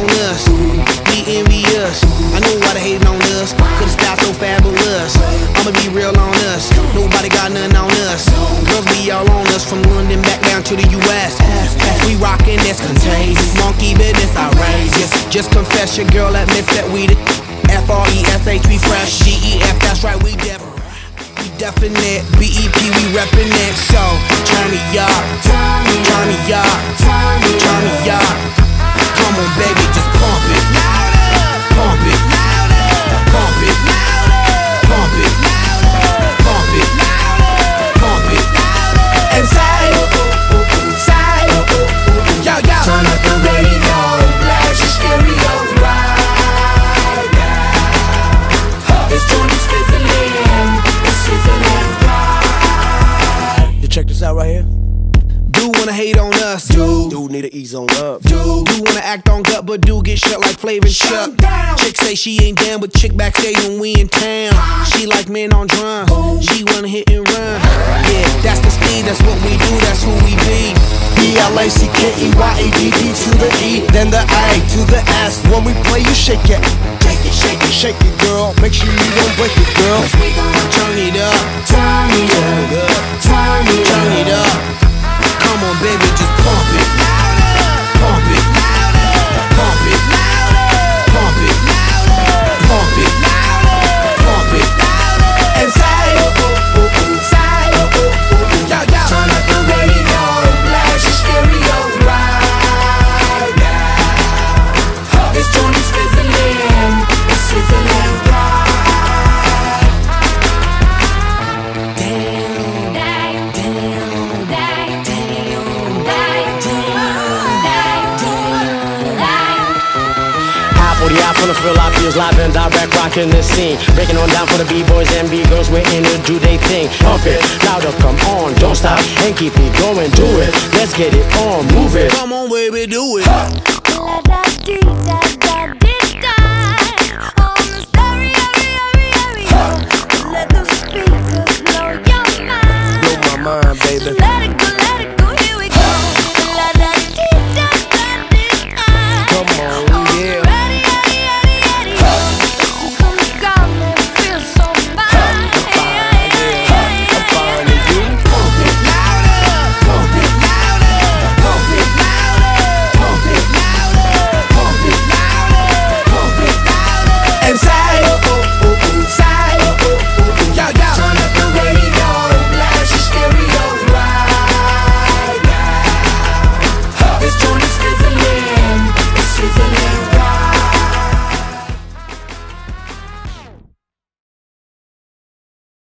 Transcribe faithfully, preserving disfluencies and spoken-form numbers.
on us, we envious. I know why they hating on us, cause the style so fabulous. I'ma be real on us, nobody got nothing on us. Girls be all on us, from London back down to the U S We rockin', that's contagious, monkey business outrageous. Just confess your girl admits that we the F R E S H, we fresh. G E F, that's right, we def we definite. B E P, we reppin' it. So, turn me up, turn me up, turn me up. Come on baby, just pump it, pump it, pump it, pump it, pump it, pump it. And say, say, yo, yo. Turn up the radio, blast your stereo right now. This joint is fizzling, it's sizzling right. You check this out right here. Dude wanna hate on us, dude. Dude need to ease on up. Dude, dude wanna act on gut, but dude get shut like Flavor and Chuck. Chick say she ain't down, but chick backstage when we in town. She like men on drums, she wanna hit and run. Yeah, that's the speed, that's what we do, that's who we be. B L A C K E Y A D D to the E, then the A to the S. When we play, you shake it, shake it, shake it, shake it, girl. Make sure you don't break it, girl. Turn it up, Turn it up, turn it turn it up. Come on, baby, just pump it, pump it, pump it, pump it, pump it, pump it, and say, say, yo, yo. Turn up the radio, blast your stereo right now. This joint is fizzling, it's sizzling right. Damn, damn, damn, damn, For the eye, from the feel, I feels live and direct, rocking the scene. Breaking on down for the B-boys and B-girls, we're in to do they thing. Pump it, louder, come on, don't stop, and keep it going, do it. Let's get it on, move it. Come on, baby, do it. La da dee